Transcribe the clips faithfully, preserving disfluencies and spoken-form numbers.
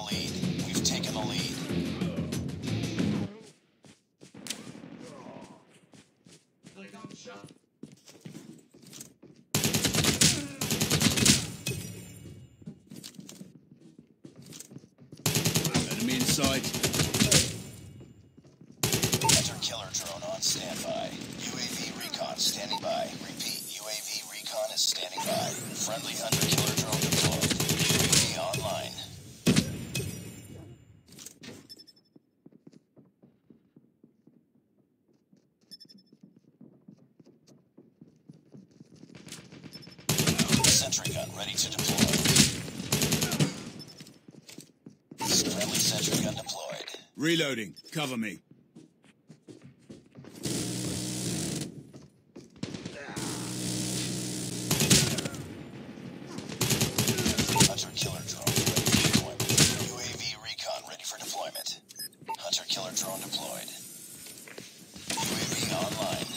lead. We've taken the lead. Enemy in sight. Hunter killer drone on standby. U A V recon standing by. Repeat, U A V recon is standing by. Friendly hunter killer drone deployed. U A V online. Sentry gun ready to deploy. Friendly sentry gun deployed. Reloading. Cover me. Hunter killer drone ready for deployment. U A V recon ready for deployment. Hunter killer drone deployed. U A V online.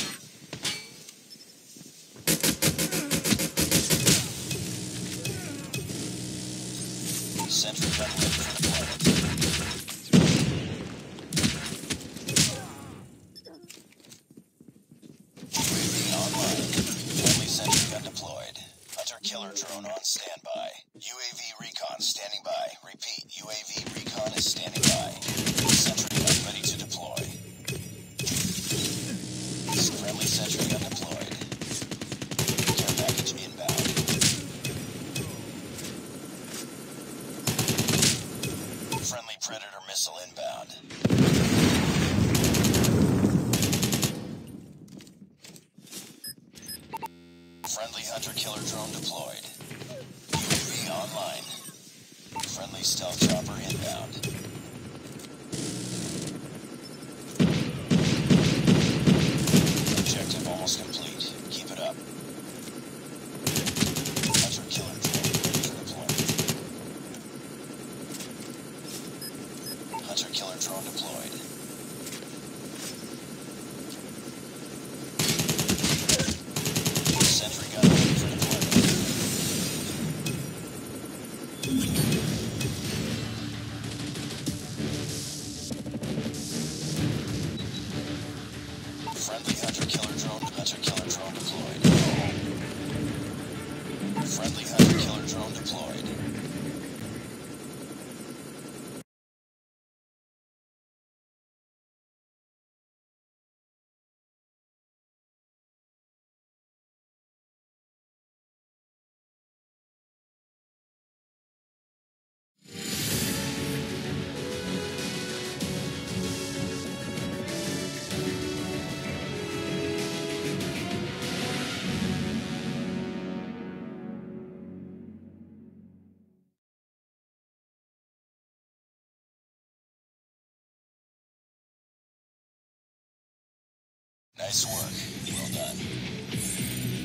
Sentry gun ready for deployment. U A V online. Friendly sentry gun deployed. Hunter killer drone on standby. U A V recon standing by. Repeat, U A V recon is standing by. Sentry gun ready to deploy. Friendly sentry gun deployed. Care package inbound. Friendly Predator missile inbound. Friendly hunter killer drone deployed. U A V online. Friendly stealth chopper inbound. Objective almost complete. Keep it up. Hunter killer drone ready for deployment. Hunter killer drone deployed. Sentry gun ready for deployment. Friendly hunter killer drone, hunter killer drone deployed. Friendly hunter killer drone deployed. Nice work. Well done.